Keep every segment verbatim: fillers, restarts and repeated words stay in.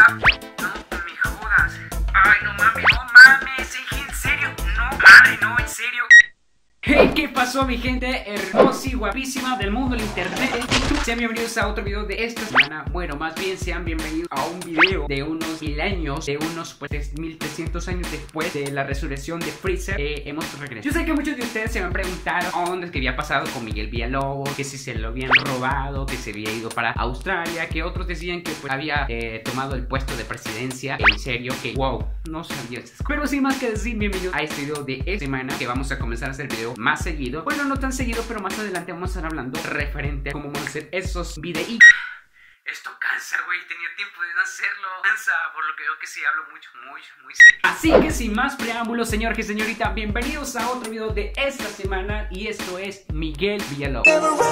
WhatsApp. No me jodas. Ay, no mames, no mames, en serio, no, madre, no, en serio. Hey, ¿qué pasó, mi gente hermosa y guapísima del mundo del internet? Sean bienvenidos a otro video de esta semana. Bueno, más bien sean bienvenidos a un video de unos mil años, de unos pues mil trescientos años después de la resurrección de Freezer. eh, Hemos regresado. Yo sé que muchos de ustedes se me han preguntado a dónde es que había pasado con Miguel Villalobos, que si se lo habían robado, que se había ido para Australia, que otros decían que pues había eh, tomado el puesto de presidencia. En serio, que wow, no sabía esas cosas. Pero sin más que decir, bienvenidos a este video de esta semana, que vamos a comenzar a hacer video más seguido. Bueno, no tan seguido, pero más adelante vamos a estar hablando referente a cómo vamos a hacer esos videos. Esto cansa, güey, tenía tiempo de no hacerlo. Cansa, por lo que veo que sí hablo mucho, muy, muy serio. Así que sin más preámbulos, señor y señorita, bienvenidos a otro video de esta semana. Y esto es Miguel Villalobos.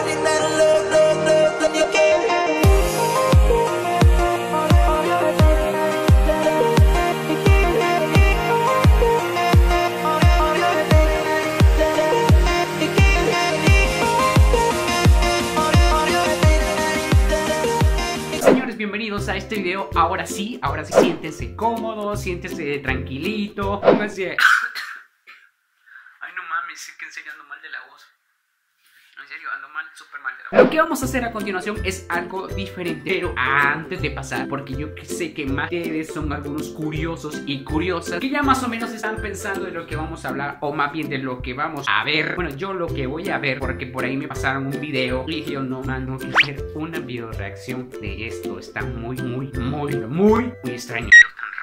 Bienvenidos a este video. Ahora sí, ahora sí, siéntense cómodos, siéntense tranquilito, pónganse. Ay, no mames, sé que en serio ando mal de la voz. En serio, ando mal, súper mal de la voz. Lo que vamos a hacer a continuación es algo diferente. Pero antes de pasar, porque yo sé que más de ustedes son algunos curiosos y curiosas que ya más o menos están pensando de lo que vamos a hablar, o más bien de lo que vamos a ver. Bueno, yo lo que voy a ver, porque por ahí me pasaron un video y dije, no, man, no quiero hacer una video reacción de esto. Está muy, muy, muy, muy, muy extraño.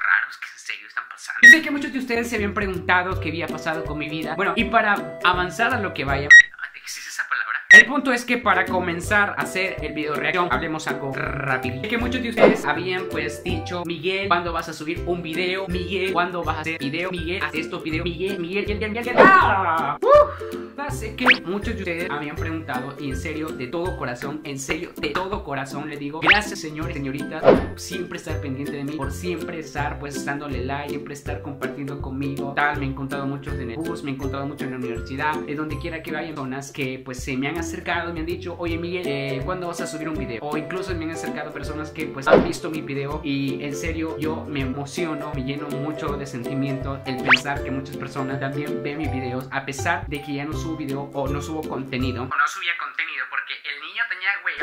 Yo sé que muchos de ustedes se habían preguntado qué había pasado con mi vida. Bueno, y para avanzar a lo que vaya, ¿existe esa palabra? El punto es que para comenzar a hacer el video reacción, hablemos algo rápido. Que muchos de ustedes habían pues dicho, Miguel, ¿cuándo vas a subir un video? Miguel, ¿cuándo vas a hacer video? Miguel, haz estos videos. Miguel, Miguel, Miguel, Miguel, Miguel. ¡Ah! ¡Uf! Sé que muchos de ustedes habían preguntado, y en serio, de todo corazón, en serio, de todo corazón les digo, gracias, señores y señoritas, por siempre estar pendiente de mí, por siempre estar pues dándole like, siempre estar compartiendo conmigo, tal. Me he encontrado muchos en el bus, me he encontrado mucho en la universidad, de donde quiera que vayan, personas que pues se me han acercado y me han dicho, oye Miguel, eh, ¿cuándo vas a subir un video? O incluso me han acercado personas que pues han visto mi video, y en serio yo me emociono, me lleno mucho de sentimiento el pensar que muchas personas también ven mis videos, a pesar de que ya no subo video o no subo contenido, o no subía contenido porque el niño tenía hueva.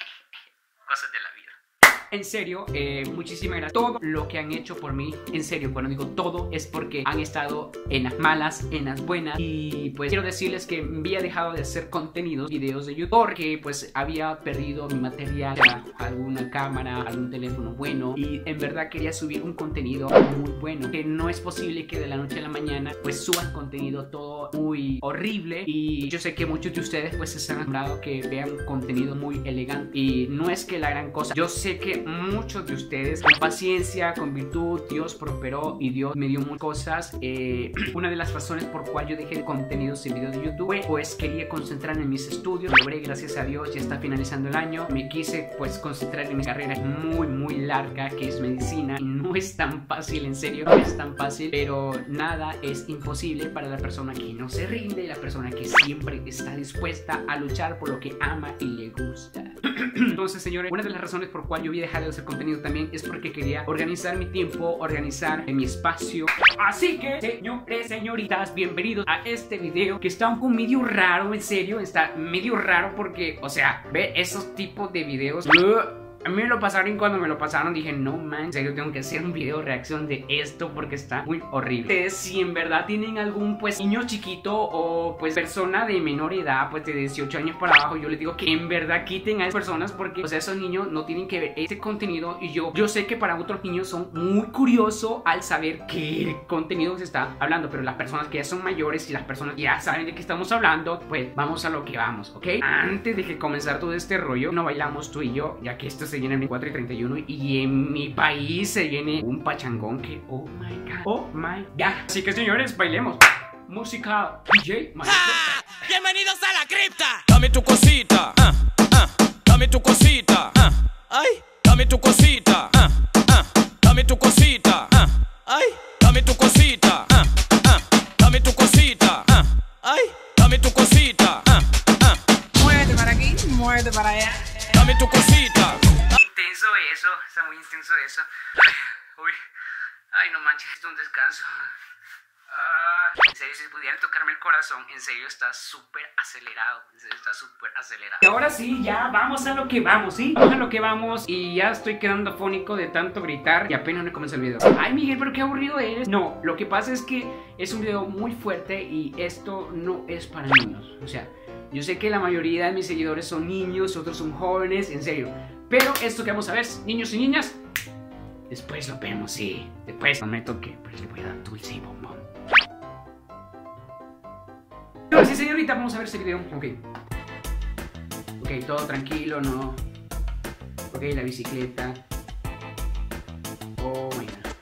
Cosas de la vida. En serio, eh, muchísimas gracias. Todo lo que han hecho por mí, en serio, cuando digo todo, es porque han estado en las malas, en las buenas. Y pues quiero decirles que había dejado de hacer contenidos, videos de YouTube, porque pues había perdido mi material, alguna cámara, algún teléfono bueno, y en verdad quería subir un contenido muy bueno. Que no es posible que de la noche a la mañana pues suban contenido todo muy horrible. Y yo sé que muchos de ustedes pues se están acostumbrados que vean contenido muy elegante, y no es que la gran cosa. Yo sé que muchos de ustedes, con paciencia, con virtud, Dios prosperó y Dios me dio muchas cosas. eh, Una de las razones por cual yo dejé contenidos en videos de YouTube, pues quería concentrarme en mis estudios. Logré, gracias a Dios, ya está finalizando el año. Me quise pues concentrar en mi carrera muy muy larga, que es medicina, y no es tan fácil, en serio, no es tan fácil, pero nada es imposible para la persona que no se rinde, la persona que siempre está dispuesta a luchar por lo que ama y le gusta. Entonces, señores, una de las razones por cual yo voy a dejar de hacer contenido también es porque quería organizar mi tiempo, organizar mi espacio. Así que, señores, señoritas, bienvenidos a este video, que está un poco medio raro, en serio, está medio raro porque, o sea, ver esos tipos de videos, uh, a mí me lo pasaron, y cuando me lo pasaron dije, no man, en serio tengo que hacer un video reacción de esto porque está muy horrible. Ustedes, si en verdad tienen algún pues niño chiquito o pues persona de menor edad, pues de dieciocho años para abajo, yo les digo que en verdad quiten a esas personas, porque o sea, esos niños no tienen que ver este contenido. Y yo, yo sé que para otros niños son muy curiosos al saber qué contenido se está hablando, pero las personas que ya son mayores y las personas que ya saben de qué estamos hablando, pues vamos a lo que vamos, ¿ok? Antes de que comenzar todo este rollo, no bailamos tú y yo, ya que esto se viene el veinticuatro y treinta y uno, y en mi país se viene un pachangón que, oh my god, oh my god. Así que, señores, bailemos. Música, D J, maestro. ¡Ah! ¡Bienvenidos a la cripta! Dame tu cosita, uh, uh, dame tu cosita, uh, ay, dame tu cosita, uh, uh, dame tu cosita, uh, ay, dame tu cosita, uh, uh, dame tu cosita, uh, ay, dame tu cosita, uh, uh. Muévete para aquí, muévete para allá. Dame tu cosita. Intenso eso, está muy intenso eso. Ay, uy, ay, no manches, esto es un descanso. Ah, en serio, si pudieran tocarme el corazón, en serio está súper acelerado, en serio está súper acelerado. Y ahora sí, ya vamos a lo que vamos, ¿sí? Vamos a lo que vamos y ya estoy quedando afónico de tanto gritar y apenas me comienza el video. Ay, Miguel, pero qué aburrido eres. No, lo que pasa es que es un video muy fuerte y esto no es para niños. O sea, yo sé que la mayoría de mis seguidores son niños, otros son jóvenes, en serio. Pero esto que vamos a ver, niños y niñas, después lo vemos, sí. Después prometo que pues, le voy a dar dulce y bombón. Pero sí, señorita, vamos a ver este video. Ok. Ok, todo tranquilo, ¿no? Ok, la bicicleta. Oh, my God.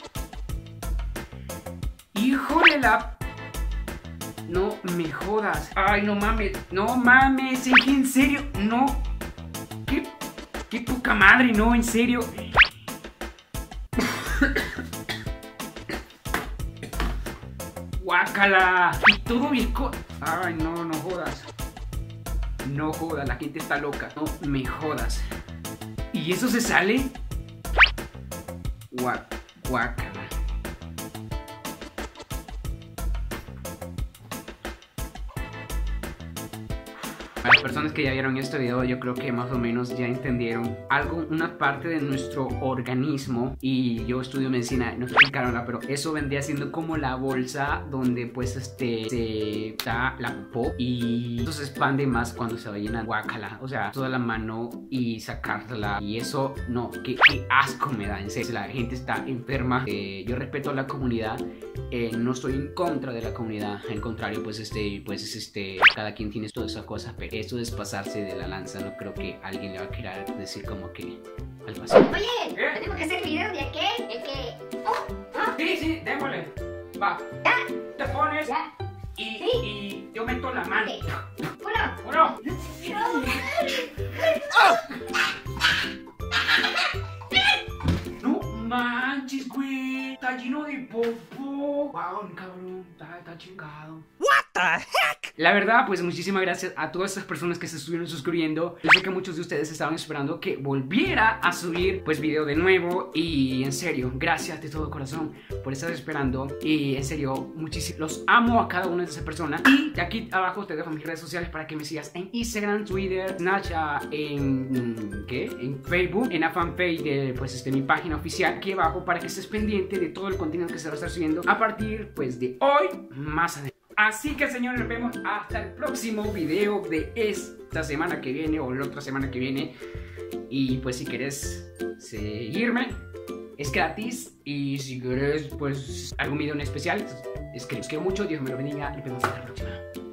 Hijo de la... No me jodas. Ay, no mames. No mames. En serio. No. Qué, qué poca madre, no, en serio. Guácala. Y todo bien. Ay, no, no jodas. No jodas, la gente está loca. No me jodas. ¿Y eso se sale? Guá, guácala. Para las personas que ya vieron este video, yo creo que más o menos ya entendieron algo, una parte de nuestro organismo. Y yo estudio medicina, no explicaron, pero eso vendría siendo como la bolsa donde pues este se da la popó y eso se expande más cuando se va a llenar. Guácala, o sea, toda la mano y sacártela. Y eso, no, qué, qué asco me da, en serio. La gente está enferma. eh, Yo respeto a la comunidad, eh, no estoy en contra de la comunidad. Al contrario, pues este, pues este, cada quien tiene todas esas cosas, pero eso es pasarse de la lanza. No creo que alguien le va a querer decir como que algo así. Oye, ¿Eh? tenemos que hacer el video de aquel, el que... Oh, oh. Sí, sí, démosle. Va. ¿Ya? Te pones ¿Ya? y, Sí. y yo meto la mano. Ok. Uno. Uno. No manches, güey. Está lleno de popó. Wow, cabrón. Está, está chingado. What the heck? La verdad, pues muchísimas gracias a todas esas personas que se estuvieron suscribiendo. Yo sé que muchos de ustedes estaban esperando que volviera a subir pues video de nuevo. Y en serio, gracias de todo corazón por estar esperando. Y en serio, muchísimo los amo a cada una de esas personas. Y aquí abajo te dejo mis redes sociales para que me sigas en Instagram, Twitter, Snapchat, en... ¿qué? En Facebook, en la fanpage de pues este mi página oficial aquí abajo, para que estés pendiente de todo el contenido que se va a estar subiendo a partir pues de hoy más adelante. Así que, señores, nos vemos hasta el próximo video de esta semana que viene o la otra semana que viene. Y pues si quieres seguirme, es gratis. Y si quieres pues algún video en especial, escribe. Os quiero mucho, Dios me lo bendiga y nos vemos hasta la próxima.